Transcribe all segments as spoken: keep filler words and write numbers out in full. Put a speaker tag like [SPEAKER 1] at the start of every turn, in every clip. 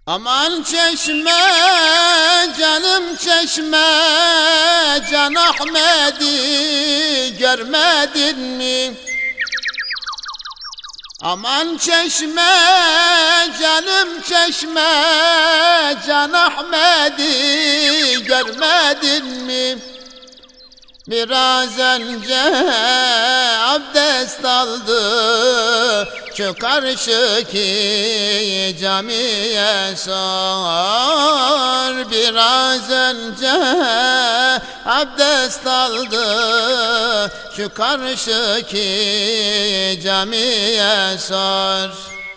[SPEAKER 1] Aman çeşme, canım çeşme, Can Ahmet'i görmedin mi? Aman çeşme, canım çeşme, Can Ahmet'i görmedin mi? Biraz önce abdest aldı, şu karşıki camiye sor. Biraz önce abdest aldı, şu karşıki camiye sor.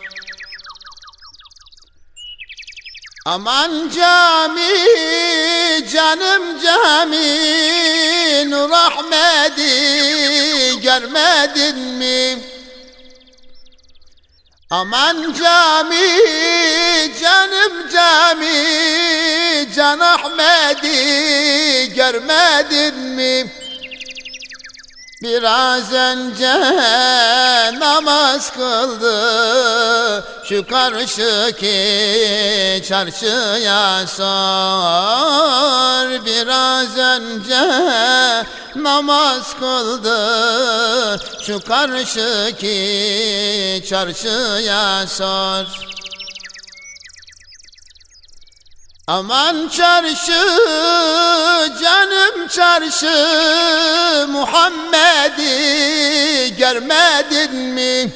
[SPEAKER 1] Aman cami, canım cami, Nur Ahmet'i görmedin mi? Aman cami, canım cami, Can Ahmet'i görmedin mi? Biraz önce namaz kıldı, şu karşıki çarşıya sor. Biraz önce namaz kıldı, şu karşıki çarşıya sor. Aman çarşı, canım çarşı, Muhammed'i görmedin mi?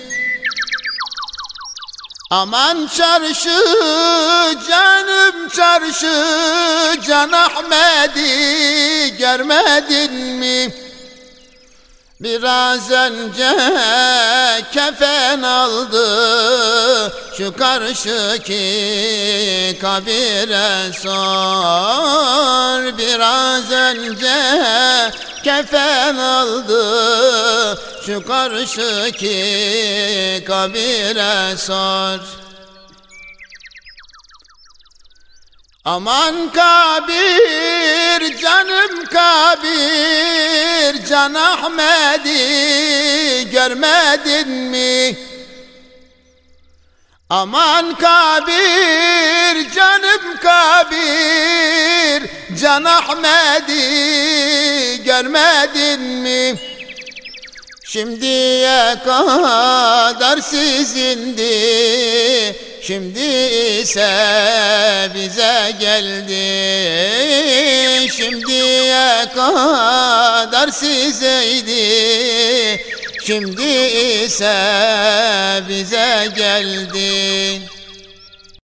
[SPEAKER 1] Aman çarşı, canım çarşı, Can Ahmet'i görmedin mi? Biraz önce kefen aldı, şu karşıki kabire sor. Biraz önce kefen aldı, şu karşıki kabire sor. Aman kabir, canım kabir, Can Ahmet'i görmedin mi? Aman kabir, canım kabir, Can Ahmet'i görmedin mi? Şimdiye kadar sizindi, şimdi ise bize geldi. Şimdiye kadar sizeydi, şimdi ise bize geldi.